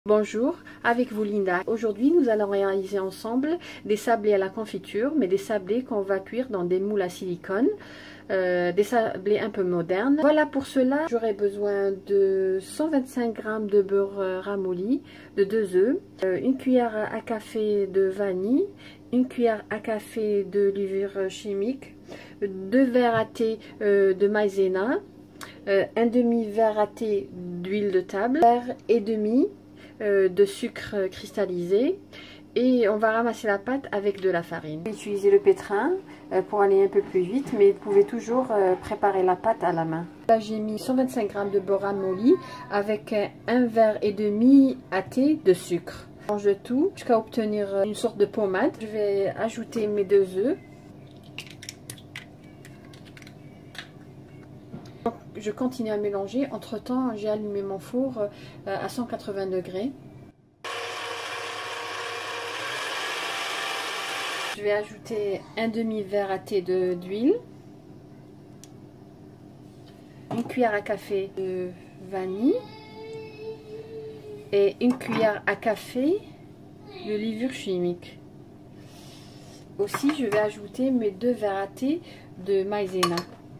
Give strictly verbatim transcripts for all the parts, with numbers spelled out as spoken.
Bonjour, avec vous Linda. Aujourd'hui nous allons réaliser ensemble des sablés à la confiture, mais des sablés qu'on va cuire dans des moules à silicone, euh, des sablés un peu modernes. Voilà, pour cela j'aurai besoin de cent vingt-cinq grammes de beurre ramolli, de deux œufs, euh, une cuillère à café de vanille, une cuillère à café de levure chimique, deux verres à thé euh, de maïzena, euh, un demi verre à thé d'huile de table, un verre et demi de sucre cristallisé, et on va ramasser la pâte avec de la farine. Utilisez le pétrin pour aller un peu plus vite, mais vous pouvez toujours préparer la pâte à la main. Là j'ai mis cent vingt-cinq grammes de beurre ramolli avec un verre et demi à thé de sucre. Je mélange tout jusqu'à obtenir une sorte de pommade. Je vais ajouter mes deux œufs. Je continue à mélanger. Entre temps, j'ai allumé mon four à cent quatre-vingts degrés. Je vais ajouter un demi verre à thé d'huile, une cuillère à café de vanille et une cuillère à café de levure chimique. Aussi, je vais ajouter mes deux verres à thé de maïzena.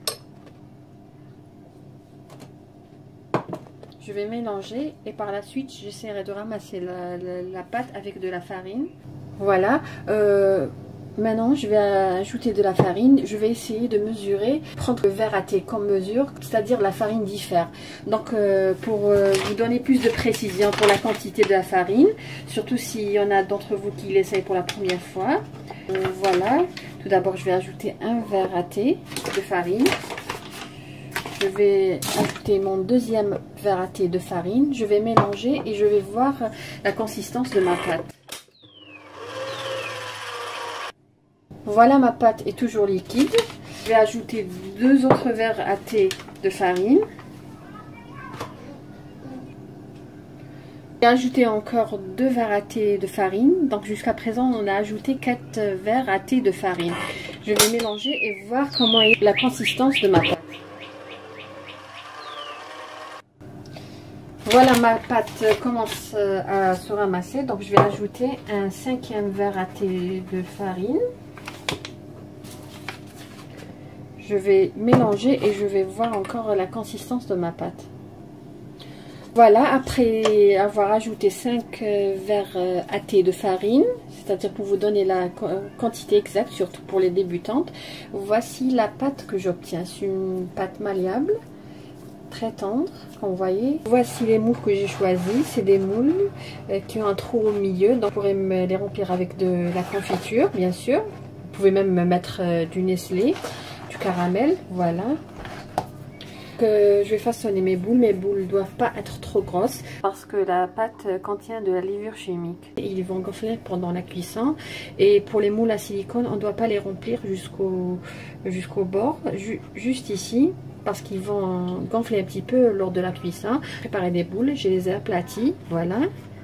Je vais mélanger et par la suite j'essaierai de ramasser la, la, la pâte avec de la farine. Voilà, euh, maintenant je vais ajouter de la farine. Je vais essayer de mesurer, prendre le verre à thé comme mesure, c'est-à-dire la farine diffère. Donc euh, pour euh, vous donner plus de précision pour la quantité de la farine, surtout s'il y en a d'entre vous qui l'essayent pour la première fois. Euh, voilà, tout d'abord je vais ajouter un verre à thé de farine. Je vais ajouter mon deuxième verre à thé de farine. Je vais mélanger et je vais voir la consistance de ma pâte. Voilà, ma pâte est toujours liquide. Je vais ajouter deux autres verres à thé de farine. Je vais ajouter encore deux verres à thé de farine. Donc jusqu'à présent, on a ajouté quatre verres à thé de farine. Je vais mélanger et voir comment est la consistance de ma pâte. Voilà, ma pâte commence à se ramasser, donc je vais ajouter un cinquième verre à thé de farine. Je vais mélanger et je vais voir encore la consistance de ma pâte. Voilà, après avoir ajouté cinq verres à thé de farine, c'est-à-dire pour vous donner la quantité exacte, surtout pour les débutantes, voici la pâte que j'obtiens. C'est une pâte malléable, très tendre, comme vous voyez. Voici les moules que j'ai choisis. C'est des moules euh, qui ont un trou au milieu, donc vous pourrez me les remplir avec de la confiture, bien sûr. Vous pouvez même me mettre euh, du Nestlé, du caramel, voilà. Que je vais façonner mes boules. Mes boules ne doivent pas être trop grosses parce que la pâte contient de la levure chimique. Ils vont gonfler pendant la cuisson, et pour les moules à silicone, on ne doit pas les remplir jusqu'au jusqu'au bord, ju juste ici, parce qu'ils vont gonfler un petit peu lors de la cuisson. Préparer des boules, je les ai aplaties, voilà.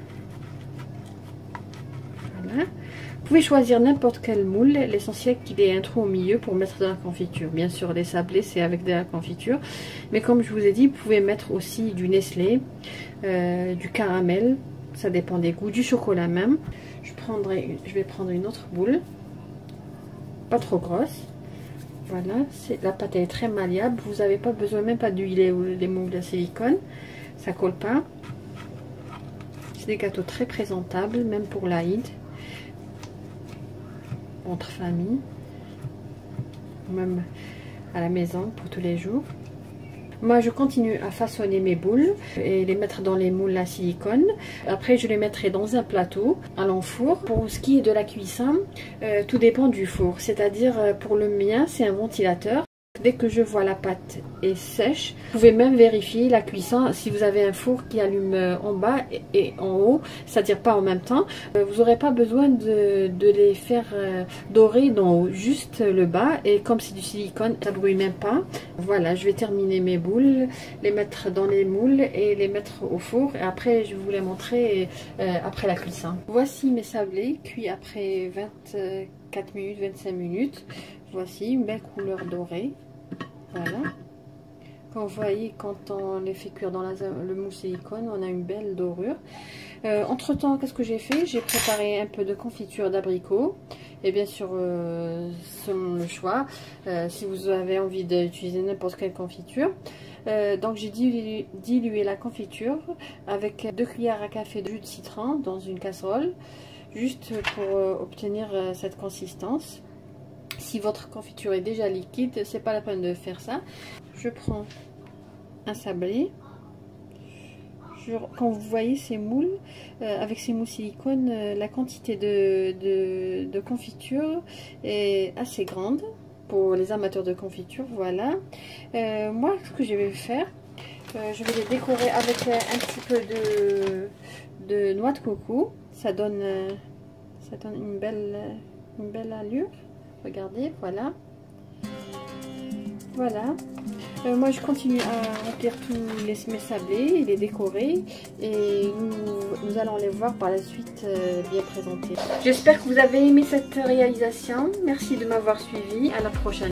Voilà. Vous pouvez choisir n'importe quel moule, l'essentiel qu'il ait un trou au milieu pour mettre de la confiture. Bien sûr, les sablés, c'est avec de la confiture. Mais comme je vous ai dit, vous pouvez mettre aussi du Nestlé, euh, du caramel, ça dépend des goûts, du chocolat même. Je, prendrai, je vais prendre une autre boule, pas trop grosse. Voilà, la pâte est très malléable. Vous n'avez pas besoin même pas d'huiler les moules à silicone, ça colle pas. C'est des gâteaux très présentables, même pour l'Aïd, entre famille, même à la maison pour tous les jours. Moi, je continue à façonner mes boules et les mettre dans les moules à silicone. Après, je les mettrai dans un plateau à l'enfour. Pour ce qui est de la cuisson, euh, tout dépend du four. C'est-à-dire, pour le mien, c'est un ventilateur. Dès que je vois la pâte est sèche, vous pouvez même vérifier la cuisson si vous avez un four qui allume en bas et en haut, c'est-à-dire pas en même temps. Vous n'aurez pas besoin de, de les faire dorer d'en haut, juste le bas, et comme c'est du silicone, ça brûle même pas. Voilà, je vais terminer mes boules, les mettre dans les moules et les mettre au four, et après je vais vous les montrer euh, après la cuisson. Voici mes sablés cuits après vingt-quatre minutes, vingt-cinq minutes. Voici une belle couleur dorée. Voilà. Quand vous voyez, quand on les fait cuire dans la, le mousse silicone, on a une belle dorure. Euh, entre temps, qu'est-ce que j'ai fait? J'ai préparé un peu de confiture d'abricot. Et bien sûr, euh, selon le choix, euh, si vous avez envie d'utiliser n'importe quelle confiture. Euh, donc j'ai dilué, dilué la confiture avec deux cuillères à café de jus de citron dans une casserole, juste pour euh, obtenir euh, cette consistance. Si votre confiture est déjà liquide, c'est pas la peine de faire ça. Je prends un sablé. Je, quand vous voyez ces moules, euh, avec ces moules silicone, euh, la quantité de, de, de confiture est assez grande pour les amateurs de confiture. Voilà. Euh, moi, ce que je vais faire, euh, je vais les décorer avec un petit peu de, de noix de coco. Ça donne, euh, ça donne une belle, une belle allure. Regardez, voilà. Voilà. Euh, moi, je continue à remplir tous les, mes sablés et les décorer. Et nous, nous allons les voir par la suite euh, bien présentés. J'espère que vous avez aimé cette réalisation. Merci de m'avoir suivi. À la prochaine.